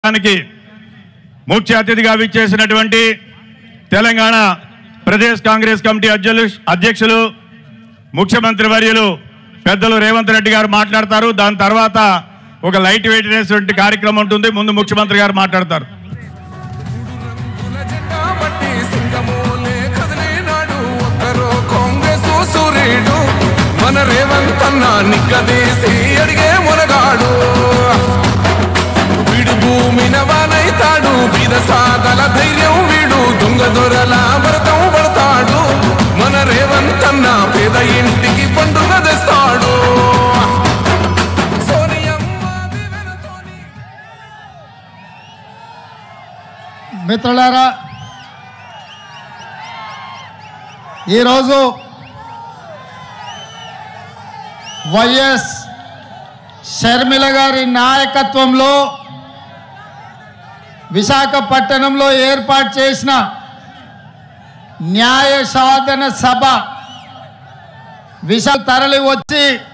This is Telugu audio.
ముఖ్య అతిథిగా విచ్చేసినటువంటి తెలంగాణ ప్రదేశ్ కాంగ్రెస్ కమిటీ అధ్యక్షులు ముఖ్యమంత్రి వర్యులు పెద్దలు రేవంత్ రెడ్డి గారు మాట్లాడతారు. దాని తర్వాత ఒక లైట్ వెయిట్ అనేటువంటి కార్యక్రమం ఉంటుంది. ముందు ముఖ్యమంత్రి గారు మాట్లాడతారు. మన రేవంత్ అన్న నిక్కదీసి అడిగే మునగాడు, వీడు భూమి నవానైతాడు, బీద సాగల ధైర్యం వీడు, దొంగ దొరల భరతం పడతాడు. మన రేవంత్ అన్న పేద ఇంటికి పండుగ తెస్తాడు. మిత్రులారా, ఈరోజు వైఎస్ షర్మిల గారి నాయకత్వంలో విశాఖపట్నంలో ఏర్పాటు చేసిన న్యాయ సాధన సభ తరలి వచ్చి